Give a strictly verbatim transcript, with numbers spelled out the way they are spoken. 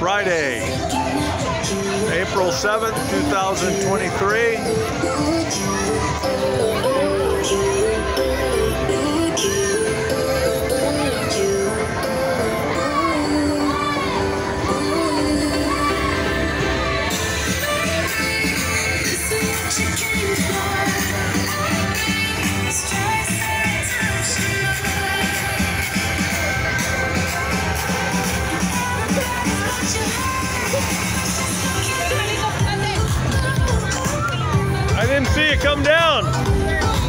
Friday, April seventh, two thousand twenty-three. I didn't see it come down.